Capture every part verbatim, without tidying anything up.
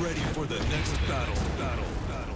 ready for the next battle. Battle. Battle.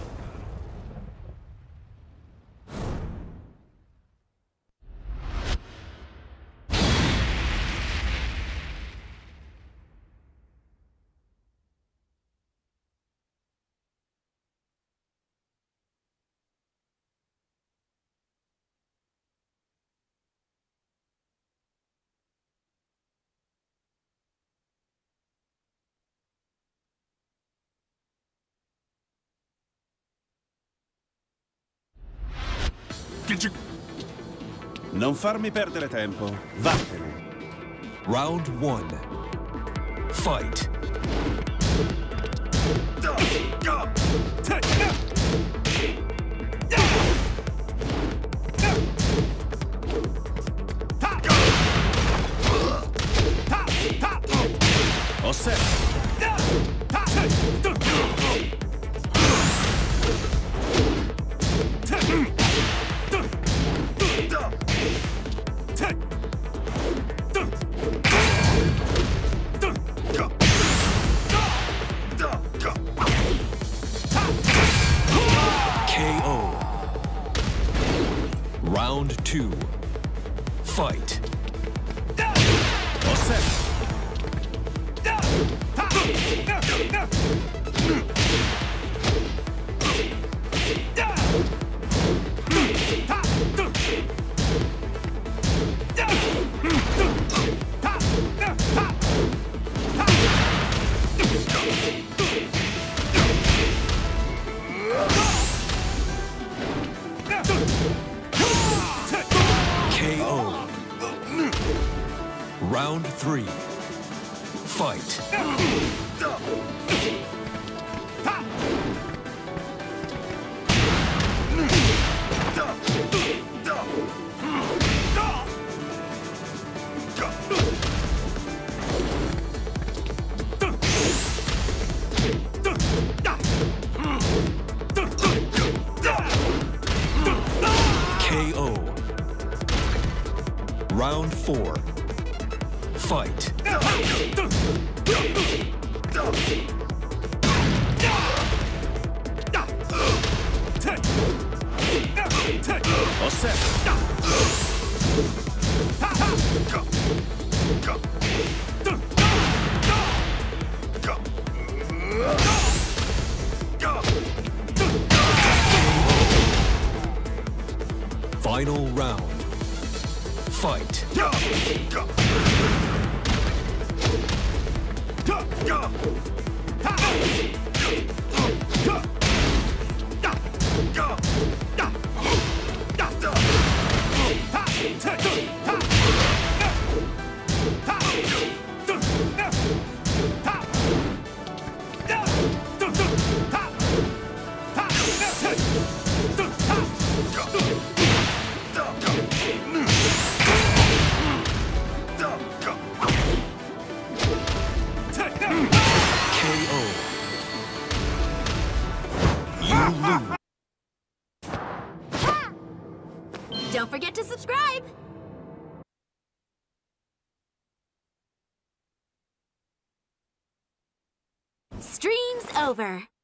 Non farmi perdere tempo. Vattene. Round one. Fight. Osserva. K O. Round two. Fight. Osserva. K O. Round three. Fight. K O. Round four. Fight. Osserva. Final round. Fight. Don't forget to subscribe! Stream's over.